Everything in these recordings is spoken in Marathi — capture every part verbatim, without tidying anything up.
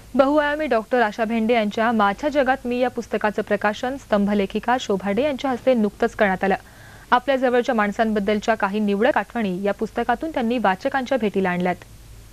बहुआयामी डॉक्टर आशा भेंडे यांच्या माझ्या जगात मी या पुस्तकाचं प्रकाशन स्तंभलेखिका शोभा डे यांच्या हस्ते नुकतंच करण्यात आलं। आपल्या जवळच्या माणसांबद्दलच्या काही निवडक आठवणी या पुस्तकातून त्यांनी वाचकांच्या भेटीला आणल्यात।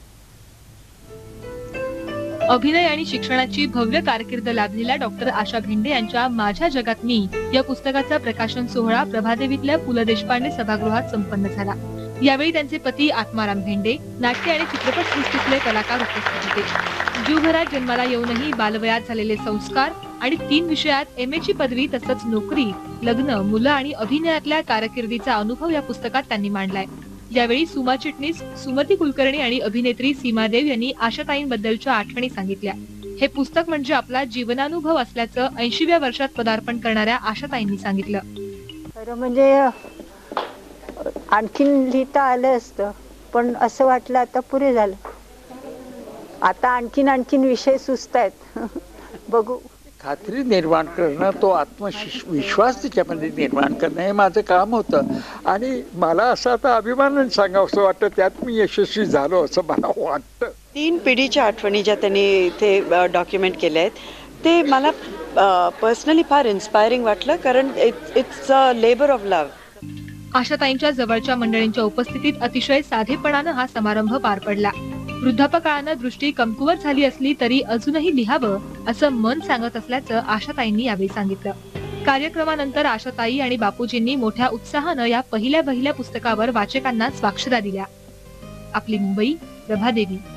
अभिनय आणि शिक्षणाची भव्य कारकीर्द लाभलेल्या डॉक्टर आशा भेंडे यांच्या माझ्या जगात मी या पुस्तकाचा प्रकाशन सोहळा प्रभादेवीतल्या पु ल देशपांडे सभागृहात संपन्न झाला। यावेळी त्यांचे पती आत्माराम भेंडे, नाट्य आणि चित्रपट सृष्टीतले कलाकार उपस्थित होते। जीवघरात जन्माला येऊनही बालवयात झालेले संस्कार आणि तीन विषयात एम ए ची पदवी तसंच नोकरी, लग्न, मुलं आणि अभिनयातल्या कारकिर्दीचा अनुभव या पुस्तकात त्यांनी मांडलाय। यावेळी सुमा चिटणीस, सुमती कुलकर्णी आणि अभिनेत्री सीमा देव यांनी आशाताईंबद्दलच्या आठवणी सांगितल्या। हे पुस्तक म्हणजे आपला जीवनानुभव असल्याचं ऐंशीव्या वर्षात पदार्पण करणाऱ्या आशाताईंनी सांगितलं। खरं म्हणजे आणखीन लिहिता आलं असतं, पण असं वाटलं आता पुरे झालं। आता आणखीन आणखीन विषय सुचतायत, बघू। खात्री निर्माण करणं, तो आत्मविश्वास त्याच्यामध्ये निर्माण करणं हे माझं काम होतं। आणि मला असं आता अभिमानाने सांगावं असं वाटतं, त्यात मी यशस्वी झालो असं मला वाटतं। तीन पिढीच्या आठवणी ज्या त्यांनी इथे डॉक्युमेंट केल्या आहेत, ते मला पर्सनली फार इन्स्पायरिंग वाटलं, कारण it's a labour of love. आशाताईंच्या जवळच्या मंडळींच्या उपस्थितीत अतिशय साधेपणानं हा समारंभ पार पडला। वृद्धापकाळानं दृष्टी कमकुवत झाली असली तरी अजूनही लिहावं असं मन सांगत असल्याचं आशाताईंनी यावेळी सांगितलं। कार्यक्रमानंतर आशाताई आणि बापूजींनी मोठ्या उत्साहानं या पहिल्या पहिल्या पुस्तकावर वाचकांना स्वाक्षऱ्या दिल्या। आपली मुंबई, प्रभादेवी।